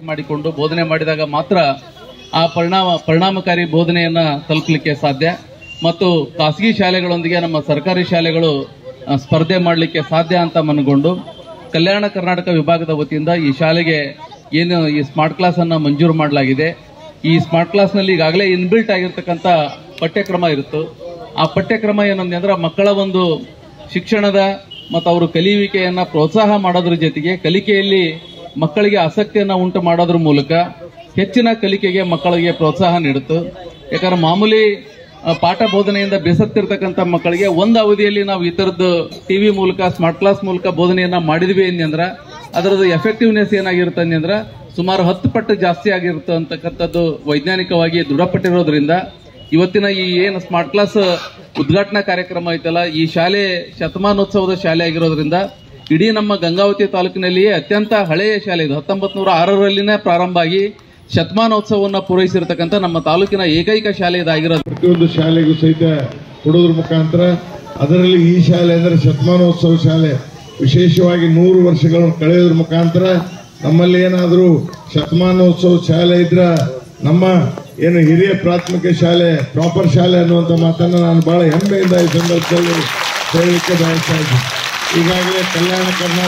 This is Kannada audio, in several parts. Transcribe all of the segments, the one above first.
ಮಾಡಿಕೊಂಡು ಬೋಧನೆ ಮಾಡಿದಾಗ ಮಾತ್ರ ಆ ಪರಿಣಾಮಕಾರಿ ಬೋಧನೆಯನ್ನ ತಲುಪಲಿಕ್ಕೆ ಸಾಧ್ಯ ಮತ್ತು ಖಾಸಗಿ ಶಾಲೆಗಳೊಂದಿಗೆ ನಮ್ಮ ಸರ್ಕಾರಿ ಶಾಲೆಗಳು ಸ್ಪರ್ಧೆ ಮಾಡಲಿಕ್ಕೆ ಸಾಧ್ಯ ಅಂತ ಮನಗೊಂಡು ಕಲ್ಯಾಣ ಕರ್ನಾಟಕ ವಿಭಾಗದ ವತಿಯಿಂದ ಈ ಶಾಲೆಗೆ ಏನು ಈ ಸ್ಮಾರ್ಟ್ ಕ್ಲಾಸ್ ಅನ್ನ ಮಂಜೂರು ಮಾಡಲಾಗಿದೆ. ಈ ಸ್ಮಾರ್ಟ್ ಕ್ಲಾಸ್ ನಲ್ಲಿ ಈಗಾಗಲೇ ಇನ್ಬಿಲ್ಟ್ ಆಗಿರ್ತಕ್ಕಂಥ ಪಠ್ಯಕ್ರಮ ಇರುತ್ತೆ. ಆ ಪಠ್ಯಕ್ರಮ ಏನಂದ್ರೆ ಮಕ್ಕಳ ಒಂದು ಶಿಕ್ಷಣದ ಮತ್ತು ಅವರು ಕಲಿಯುವಿಕೆಯನ್ನ ಪ್ರೋತ್ಸಾಹ ಮಾಡೋದ್ರ ಜೊತೆಗೆ ಕಲಿಕೆಯಲ್ಲಿ ಮಕ್ಕಳಿಗೆ ಆಸಕ್ತಿಯನ್ನ ಉಂಟು ಮಾಡೋದ್ರ ಮೂಲಕ ಹೆಚ್ಚಿನ ಕಲಿಕೆಗೆ ಮಕ್ಕಳಿಗೆ ಪ್ರೋತ್ಸಾಹ ನೀಡುತ್ತೆ. ಯಾಕಂದ್ರೆ ಮಾಮೂಲಿ ಪಾಠ ಬೋಧನೆಯಿಂದ ಬೇಸತ್ತಿರ್ತಕ್ಕಂಥ ಮಕ್ಕಳಿಗೆ ಒಂದು ಅವಧಿಯಲ್ಲಿ ನಾವು ಈ ತರದ್ದು ಟಿವಿ ಮೂಲಕ ಸ್ಮಾರ್ಟ್ ಕ್ಲಾಸ್ ಮೂಲಕ ಬೋಧನೆಯನ್ನ ಮಾಡಿದ್ವಿ ಅಂದ್ರ ಅದರದ್ದು ಎಫೆಕ್ಟಿವ್ನೆಸ್ ಏನಾಗಿರುತ್ತೆ ಅಂದ್ರೆ ಸುಮಾರು 10 ಪಟ್ಟು ಜಾಸ್ತಿ ಆಗಿರುತ್ತೆ ಅಂತಕ್ಕಂಥದ್ದು ವೈಜ್ಞಾನಿಕವಾಗಿ ದೃಢಪಟ್ಟಿರೋದ್ರಿಂದ ಇವತ್ತಿನ ಈ ಏನು ಸ್ಮಾರ್ಟ್ ಕ್ಲಾಸ್ ಉದ್ಘಾಟನಾ ಕಾರ್ಯಕ್ರಮ ಐತಲ್ಲ, ಈ ಶಾಲೆ ಶತಮಾನೋತ್ಸವದ ಶಾಲೆ ಆಗಿರೋದ್ರಿಂದ ಇಡೀ ನಮ್ಮ ಗಂಗಾವತಿ ತಾಲೂಕಿನಲ್ಲಿಯೇ ಅತ್ಯಂತ ಹಳೆಯ ಶಾಲೆ ಇದು. 1906ರಲ್ಲಿನೇ ಪ್ರಾರಂಭ ಆಗಿ ಶತಮಾನೋತ್ಸವವನ್ನು ಪೂರೈಸಿರ್ತಕ್ಕಂಥ ನಮ್ಮ ತಾಲೂಕಿನ ಏಕೈಕ ಶಾಲೆ ಇದಾಗಿರೋದು. ಪ್ರತಿಯೊಂದು ಶಾಲೆಗೂ ಸಹಿತ ಕೊಡೋದ್ರ ಮುಖಾಂತರ ಅದರಲ್ಲಿ ಈ ಶಾಲೆ ಅಂದರೆ ಶತಮಾನೋತ್ಸವ ಶಾಲೆ ವಿಶೇಷವಾಗಿ 100 ವರ್ಷಗಳನ್ನು ಕಳೆಯೋದ್ರ ಮುಖಾಂತರ ನಮ್ಮಲ್ಲಿ ಏನಾದರೂ ಶತಮಾನೋತ್ಸವ ಶಾಲೆ ಇದ್ರ ನಮ್ಮ ಏನು ಹಿರಿಯ ಪ್ರಾಥಮಿಕ ಶಾಲೆ ಪ್ರಾಪರ್ ಶಾಲೆ ಅನ್ನುವಂಥ ಮಾತನ್ನು ನಾನು ಬಹಳ ಹೆಮ್ಮೆಯಿಂದ ಈ ಸಂದರ್ಭದಲ್ಲಿ ಹೇಳಲಿಕ್ಕೆ ಬಯಸ್ತಾ ಇದ್ದೀನಿ. ಈಗಾಗಲೇ ಕಲ್ಯಾಣ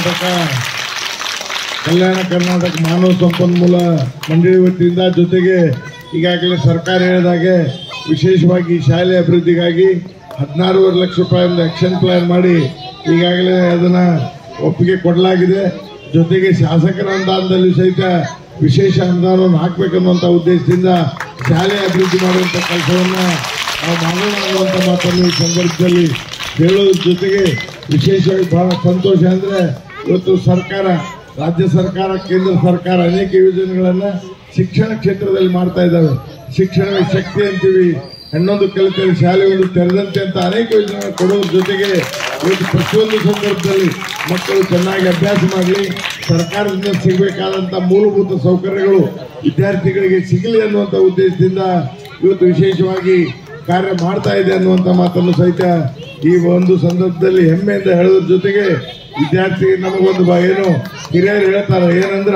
ಕರ್ನಾಟಕ ಮಾನವ ಸಂಪನ್ಮೂಲ ಮಂಡಳಿ ವತಿಯಿಂದ ಜೊತೆಗೆ ಈಗಾಗಲೇ ಸರ್ಕಾರ ಹೇಳಿದಾಗೆ ವಿಶೇಷವಾಗಿ ಶಾಲೆ ಅಭಿವೃದ್ಧಿಗಾಗಿ 16.5 ಲಕ್ಷ ರೂಪಾಯಿ ಒಂದು ಆಕ್ಷನ್ ಪ್ಲಾನ್ ಮಾಡಿ ಈಗಾಗಲೇ ಅದನ್ನ ಒಪ್ಪಿಗೆ ಕೊಡಲಾಗಿದೆ. ಜೊತೆಗೆ ಶಾಸಕರ ಅನುದಾನದಲ್ಲಿ ಸಹಿತ ವಿಶೇಷ ಅನುದಾನವನ್ನು ಹಾಕಬೇಕನ್ನುವಂಥ ಉದ್ದೇಶದಿಂದ ಶಾಲೆ ಅಭಿವೃದ್ಧಿ ಮಾಡುವಂಥ ಕೆಲಸವನ್ನು ನಾವು ಮಾಡೋಣ ಅನ್ನುವಂಥ ಮಾತನ್ನು ಈ ಸಂದರ್ಭದಲ್ಲಿ ಹೇಳೋದ್ರ ಜೊತೆಗೆ ವಿಶೇಷವಾಗಿ ಬಹಳ ಸಂತೋಷ ಅಂದರೆ ಇವತ್ತು ಸರ್ಕಾರ, ರಾಜ್ಯ ಸರ್ಕಾರ, ಕೇಂದ್ರ ಸರ್ಕಾರ ಅನೇಕ ಯೋಜನೆಗಳನ್ನು ಶಿಕ್ಷಣ ಕ್ಷೇತ್ರದಲ್ಲಿ ಮಾಡ್ತಾ ಇದ್ದಾವೆ. ಶಿಕ್ಷಣವೇ ಶಕ್ತಿ ಅಂತೀವಿ, ಹೆಣ್ಣೊಂದು ಕಲಿತರೆ ಶಾಲೆ ಒಂದು ತೆರೆದಂತೆ ಅಂತ ಅನೇಕ ಯೋಜನೆಗಳನ್ನು ಕೊಡೋದ್ರ ಜೊತೆಗೆ ಇವತ್ತು ಪ್ರತಿಯೊಂದು ಸಂದರ್ಭದಲ್ಲಿ ಮಕ್ಕಳು ಚೆನ್ನಾಗಿ ಅಭ್ಯಾಸ ಮಾಡಲಿ, ಸರ್ಕಾರದಿಂದ ಸಿಗಬೇಕಾದಂಥ ಮೂಲಭೂತ ಸೌಕರ್ಯಗಳು ವಿದ್ಯಾರ್ಥಿಗಳಿಗೆ ಸಿಗಲಿ ಅನ್ನುವಂಥ ಉದ್ದೇಶದಿಂದ ಇವತ್ತು ವಿಶೇಷವಾಗಿ ಕಾರ್ಯ ಮಾಡ್ತಾ ಇದೆ ಅನ್ನುವಂಥ ಮಾತನ್ನು ಸಹಿತ ಈ ಒಂದು ಸಂದರ್ಭದಲ್ಲಿ ಹೆಮ್ಮೆಯಿಂದ ಹೇಳೋದ್ರ ಜೊತೆಗೆ ವಿದ್ಯಾರ್ಥಿ ನಮಗೊಂದು ಏನು ಹಿರಿಯರು ಹೇಳ್ತಾರೆ ಏನಂದ್ರ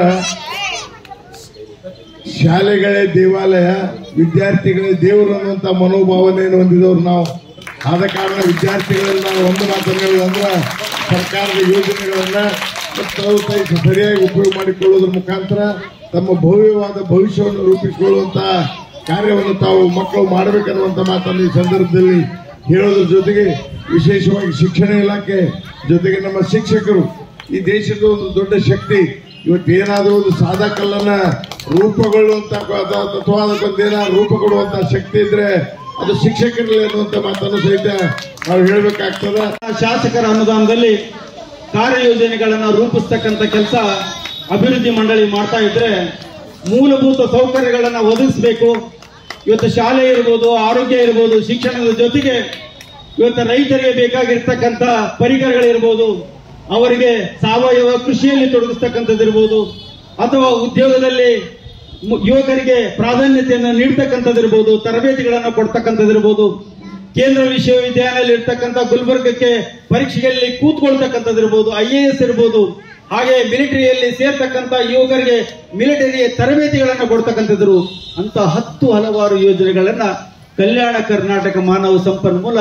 ಶಾಲೆಗಳೇ ದೇವಾಲಯ, ವಿದ್ಯಾರ್ಥಿಗಳೇ ದೇವರು ಅನ್ನುವಂಥ ಮನೋಭಾವನೆಯನ್ನು ಹೊಂದಿದವರು ನಾವು. ಆದ ಕಾರಣ ವಿದ್ಯಾರ್ಥಿಗಳಲ್ಲಿ ನಾವು ಒಂದು ಮಾತನ್ನು ಹೇಳೋದಂದ್ರೆ ಸರ್ಕಾರದ ಯೋಜನೆಗಳನ್ನ ಸರಿಯಾಗಿ ಉಪಯೋಗ ಮಾಡಿಕೊಳ್ಳೋದ್ರ ಮುಖಾಂತರ ತಮ್ಮ ಭವ್ಯವಾದ ಭವಿಷ್ಯವನ್ನು ರೂಪಿಸಿಕೊಳ್ಳುವಂತ ಕಾರ್ಯವನ್ನು ತಾವು ಮಕ್ಕಳು ಮಾಡಬೇಕನ್ನುವಂಥ ಮಾತನ್ನು ಈ ಸಂದರ್ಭದಲ್ಲಿ ಹೇಳೋದ್ರ ಜೊತೆಗೆ ವಿಶೇಷವಾಗಿ ಶಿಕ್ಷಣ ಇಲಾಖೆ ಜೊತೆಗೆ ನಮ್ಮ ಶಿಕ್ಷಕರು ಈ ದೇಶದ ಒಂದು ದೊಡ್ಡ ಶಕ್ತಿ. ಇವತ್ತು ಏನಾದರೂ ಒಂದು ಸಾದಾ ಕಲ್ಲನ್ನ ರೂಪುಗೊಳ್ಳುವಂತ ಅಥವಾ ಅದಕ್ಕೊಂದೇನಾದ್ರು ರೂಪ ಕೊಡುವಂತ ಶಕ್ತಿ ಇದ್ರೆ ಅದು ಶಿಕ್ಷಕರಲ್ಲಿ ಅನ್ನುವಂಥ ಮಾತನ್ನು ಸಹಿತ ನಾವು ಹೇಳಬೇಕಾಗ್ತದ. ಶಾಸಕರ ಅನುದಾನದಲ್ಲಿ ಕಾರ್ಯಯೋಜನೆಗಳನ್ನು ರೂಪಿಸ್ತಕ್ಕಂಥ ಕೆಲಸ ಅಭಿವೃದ್ಧಿ ಮಂಡಳಿ ಮಾಡ್ತಾ ಇದ್ರೆ ಮೂಲಭೂತ ಸೌಕರ್ಯಗಳನ್ನು ಒದಗಿಸಬೇಕು. ಇವತ್ತು ಶಾಲೆ ಇರ್ಬೋದು, ಆರೋಗ್ಯ ಇರ್ಬೋದು, ಶಿಕ್ಷಣದ ಜೊತೆಗೆ ಇವತ್ತು ರೈತರಿಗೆ ಬೇಕಾಗಿರ್ತಕ್ಕಂಥ ಪರಿಕರಗಳಿರ್ಬೋದು, ಅವರಿಗೆ ಸಾವಯವ ಕೃಷಿಯಲ್ಲಿ ತೊಡಗಿಸ್ತಕ್ಕಂಥದ್ದಿರ್ಬೋದು, ಅಥವಾ ಉದ್ಯೋಗದಲ್ಲಿ ಯುವಕರಿಗೆ ಪ್ರಾಧಾನ್ಯತೆಯನ್ನು ನೀಡ್ತಕ್ಕಂಥದ್ದಿರ್ಬೋದು, ತರಬೇತಿಗಳನ್ನು ಕೊಡ್ತಕ್ಕಂಥದ್ದಿರ್ಬೋದು, ಕೇಂದ್ರ ವಿಶ್ವವಿದ್ಯಾಲಯದಲ್ಲಿ ಇರ್ತಕ್ಕಂಥ ಗುಲ್ಬರ್ಗಕ್ಕೆ ಪರೀಕ್ಷೆಗಳಲ್ಲಿ ಕೂತ್ಕೊಳ್ತಕ್ಕಂಥದ್ದಿರ್ಬೋದು, IAS ಇರ್ಬೋದು, ಹಾಗೆ ಮಿಲಿಟರಿಯಲ್ಲಿ ಸೇರ್ತಕ್ಕಂಥ ಯುವಕರಿಗೆ ಮಿಲಿಟರಿ ತರಬೇತಿಗಳನ್ನು ಕೊಡ್ತಕ್ಕಂಥದ್ರು ಅಂತ 10 ಹಲವಾರು ಯೋಜನೆಗಳನ್ನ ಕಲ್ಯಾಣ ಕರ್ನಾಟಕ ಮಾನವ ಸಂಪನ್ಮೂಲ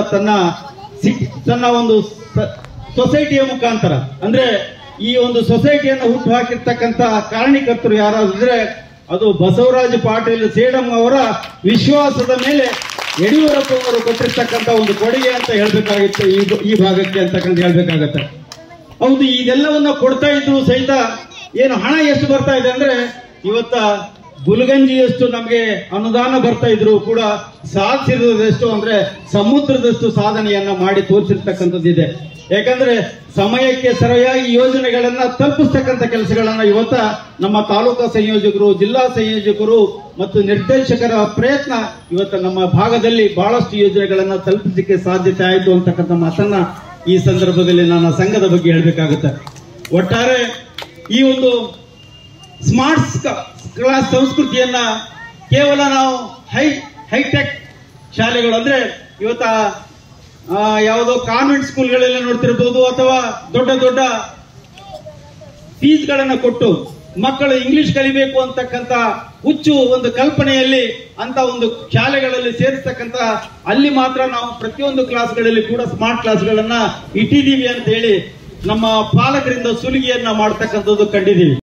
ತನ್ನ ಒಂದು ಸೊಸೈಟಿಯ ಮುಖಾಂತರ, ಅಂದ್ರೆ ಈ ಒಂದು ಸೊಸೈಟಿಯನ್ನು ಹುಟ್ಟು ಹಾಕಿರ್ತಕ್ಕಂಥ ಕಾರಣೀಕರ್ತರು ಯಾರಾದ್ರೆ ಅದು ಬಸವರಾಜ ಪಾಟೀಲ್ ಸೇಡಂ ಅವರ ವಿಶ್ವಾಸದ ಮೇಲೆ ಯಡಿಯೂರಪ್ಪ ಅವರು ಕೊಟ್ಟಿರ್ತಕ್ಕಂಥ ಒಂದು ಕೊಡುಗೆ ಅಂತ ಹೇಳ್ಬೇಕಾಗಿತ್ತು ಈ ಭಾಗಕ್ಕೆ ಅಂತಕ್ಕಂಥ ಹೇಳ್ಬೇಕಾಗತ್ತೆ. ಹೌದು, ಇದೆಲ್ಲವನ್ನ ಕೊಡ್ತಾ ಇದ್ರು ಸಹಿತ ಏನು ಹಣ ಎಷ್ಟು ಬರ್ತಾ ಇದೆ ಅಂದ್ರೆ ಇವತ್ತ ಗುಲ್ಗಂಜಿಯಷ್ಟು ನಮಗೆ ಅನುದಾನ ಬರ್ತಾ ಇದ್ರು ಕೂಡ ಸಾಧಿಸಿರೋದೆಷ್ಟು ಅಂದ್ರೆ ಸಮುದ್ರದಷ್ಟು ಸಾಧನೆಯನ್ನ ಮಾಡಿ ತೋರಿಸಿರ್ತಕ್ಕಂಥದ್ದಿದೆ. ಯಾಕಂದ್ರೆ ಸಮಯಕ್ಕೆ ಸರಿಯಾಗಿ ಯೋಜನೆಗಳನ್ನ ತಲುಪಿಸ್ತಕ್ಕಂಥ ಕೆಲಸಗಳನ್ನ ಇವತ್ತ ನಮ್ಮ ತಾಲೂಕಾ ಸಂಯೋಜಕರು, ಜಿಲ್ಲಾ ಸಂಯೋಜಕರು ಮತ್ತು ನಿರ್ದೇಶಕರ ಪ್ರಯತ್ನ ಇವತ್ತ ನಮ್ಮ ಭಾಗದಲ್ಲಿ ಬಹಳಷ್ಟು ಯೋಜನೆಗಳನ್ನ ತಲುಪಿಸಲಿಕ್ಕೆ ಸಾಧ್ಯತೆ ಆಯಿತು ಅಂತಕ್ಕಂಥ ಮಾತನ್ನ ಈ ಸಂದರ್ಭದಲ್ಲಿ ನಾನು ಸಂಘದ ಬಗ್ಗೆ ಹೇಳಬೇಕಾಗುತ್ತೆ. ಒಟ್ಟಾರೆ ಈ ಒಂದು ಸ್ಮಾರ್ಟ್ ಕ್ಲಾಸ್ ಸಂಸ್ಕೃತಿಯನ್ನ ಕೇವಲ ನಾವು ಹೈಟೆಕ್ ಶಾಲೆಗಳು ಅಂದ್ರೆ ಇವತ್ತ ಯಾವುದೋ ಕಾನ್ವೆಂಟ್ ಸ್ಕೂಲ್ಗಳೆಲ್ಲ ನೋಡ್ತಿರ್ಬೋದು, ಅಥವಾ ದೊಡ್ಡ ದೊಡ್ಡ ಫೀಸ್ಗಳನ್ನ ಕೊಟ್ಟು ಮಕ್ಕಳು ಇಂಗ್ಲಿಷ್ ಕಲಿಬೇಕು ಅಂತಕ್ಕಂತ ಹುಚ್ಚು ಒಂದು ಕಲ್ಪನೆಯಲ್ಲಿ ಅಂತ ಒಂದು ಶಾಲೆಗಳಲ್ಲಿ ಸೇರಿಸ್ತಕ್ಕಂತ ಅಲ್ಲಿ ಮಾತ್ರ ನಾವು ಪ್ರತಿಯೊಂದು ಕ್ಲಾಸ್ಗಳಲ್ಲಿ ಕೂಡ ಸ್ಮಾರ್ಟ್ ಕ್ಲಾಸ್ಗಳನ್ನ ಇಟ್ಟಿದ್ದೀವಿ ಅಂತ ಹೇಳಿ ನಮ್ಮ ಪಾಲಕರಿಂದ ಸುಲಿಗೆಯನ್ನ ಮಾಡ್ತಕ್ಕಂಥದ್ದು ಕಂಡಿದ್ದೀವಿ.